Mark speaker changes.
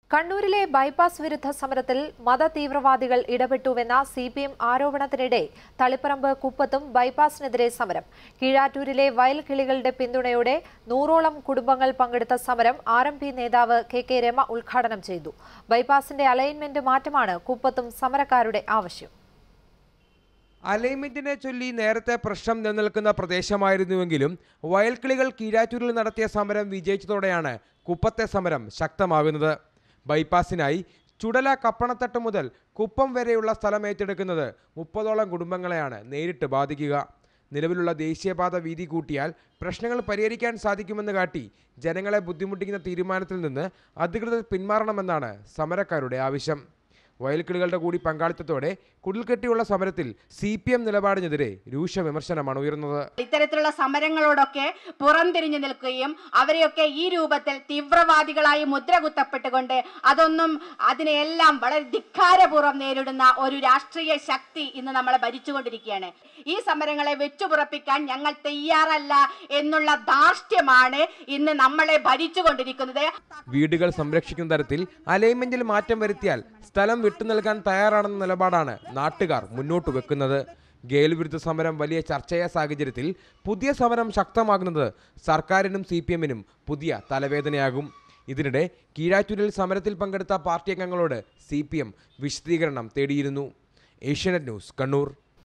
Speaker 1: കണ്ണൂരിലെ ബൈപ്പാസ് വിരുദ്ധ സമരത്തിൽ മതതീവ്രവാദികൾ ഇടപെട്ടുവെന്ന CPM ആരോപണത്തിനിടെ തളിപ്പറമ്പ് കുപ്പത്തും ബൈപ്പാസിനെതിരെ സമരം. കീഴാറ്റൂരിലെ വയൽക്കിളികളുടെ പിന്തുണയോടെ 100ഓളം കുടുംബങ്ങൾ പങ്കെടുത്ത സമരം RMP നേതാവ് KK രമ ഉദ്ഘാടനം ചെയ്തു. ബൈപ്പാസിന്റെ അലൈൻമെന്റ് മാറ്റമാണ് കുപ്പത്തും സമരക്കാരുടെ ആവശ്യം.
Speaker 2: അലൈൻമെന്റിനെ ചൊല്ലി നേരത്തെ പ്രശ്നം നിലനിൽക്കുന്ന പ്രദേശമായിരുന്നുവെങ്കിലും വയൽക്കിളികൾ കീഴാറ്റൂരിൽ നടത്തിയ സമരം വിജയിച്ചതോടെയാണ് കുപ്പത്തെ സമരം ശക്തമാകുന്നത്. ബൈപ്പാസിനായി ചുടല കപ്പണത്തട്ട് മുതൽ കുപ്പം വരെയുള്ള സ്ഥലം ഏറ്റെടുക്കുന്നത് 30ഓളം കുടുംബങ്ങളെയാണ് നേരിട്ട് ബാധിക്കുക. നിലവിലുള്ള ദേശീയപാത വീതി കൂട്ടിയാൽ പ്രശ്നങ്ങൾ പരിഹരിക്കാൻ സാധിക്കുമെന്ന് കാട്ടി ജനങ്ങളെ ബുദ്ധിമുട്ടിക്കുന്ന തീരുമാനത്തിൽ നിന്ന് അധികൃതർ പിന്മാറണമെന്നാണ് സമരക്കാരുടെ ആവശ്യം. വയൽക്കിളികളുടെ കൂടി പങ്കാളിത്തത്തോടെ കുടിൽക്കെട്ടിയുള്ള സമരത്തിൽ CPM നിലപാടിനെതിരെ രൂക്ഷ വിമർശനമാണ് ഉയർന്നത്.
Speaker 3: ഇത്തരത്തിലുള്ള സമരങ്ങളോടൊക്കെ പുറംതിരിഞ്ഞു നിൽക്കുകയും അവരെയൊക്കെ ഈ രൂപത്തിൽ തീവ്രവാദികളായി മുദ്രകുത്തപ്പെട്ടുകൊണ്ട് അതിനെയെല്ലാം വളരെ ധിക്കാരപൂർവ്വം നേരിടുന്ന ഒരു രാഷ്ട്രീയ ശക്തി ഇന്ന് നമ്മളെ ഭരിച്ചുകൊണ്ടിരിക്കുകയാണ്. ഈ സമരങ്ങളെ വെച്ചുപുറപ്പിക്കാൻ ഞങ്ങൾ തയ്യാറല്ല എന്നുള്ള ധാർഷ്ട്യമാണ് ഇന്ന് നമ്മളെ ഭരിച്ചുകൊണ്ടിരിക്കുന്നത്.
Speaker 2: വീടുകൾ സംരക്ഷിക്കുന്ന തരത്തിൽ അലൈൻമെന്റിൽ മാറ്റം വരുത്തിയാൽ സ്ഥലം വിട്ടു നൽകാൻ തയ്യാറാണെന്ന നിലപാടാണ് നാട്ടുകാർ മുന്നോട്ട് വെക്കുന്നത്. ഗെയിൽ വിരുദ്ധ സമരം വലിയ ചർച്ചയായ സാഹചര്യത്തിൽ പുതിയ സമരം ശക്തമാകുന്നത് സർക്കാരിനും CPMനും പുതിയ തലവേദനയാകും. ഇതിനിടെ കീഴാറ്റൂരിൽ സമരത്തിൽ പങ്കെടുത്ത പാർട്ടി അംഗങ്ങളോട് CPM വിശദീകരണം തേടിയിരുന്നു. ഏഷ്യാനെറ്റ് ന്യൂസ്, കണ്ണൂർ.